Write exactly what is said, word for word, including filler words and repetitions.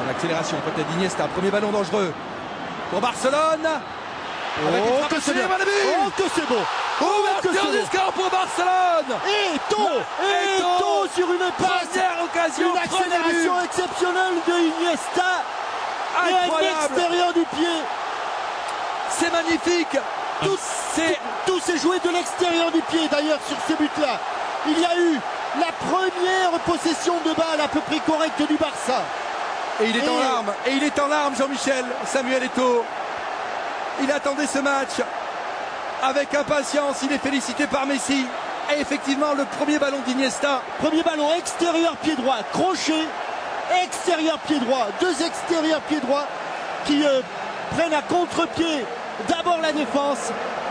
Attention, l'accélération peut-être d'Iniesta, premier ballon dangereux pour Barcelone. Avec Oh, une que c'est frappe bien. de but. Oh, que c'est beau. Oh, que Ouverture c'est du beau. score pour Barcelone. Et Eto'o, Et Eto'o sur une passe. Première occasion, Une accélération exceptionnelle de Iniesta. Et un incroyable. extérieur du pied. C'est magnifique. Tout, C'est tout s'est joué de l'extérieur du pied d'ailleurs sur ce but-là. Il y a eu la première possession de balle à peu près correcte du Barça. Et il est Et- en larmes. Et il est en larmes, Jean-Michel. Samuel Eto'o. Il attendait ce match avec impatience. Il est félicité par Messi. Et effectivement, le premier ballon d'Iniesta. Premier ballon extérieur pied droit, crochet, extérieur pied droit, deux extérieurs pied droit qui euh, prennent à contre-pied d'abord la défense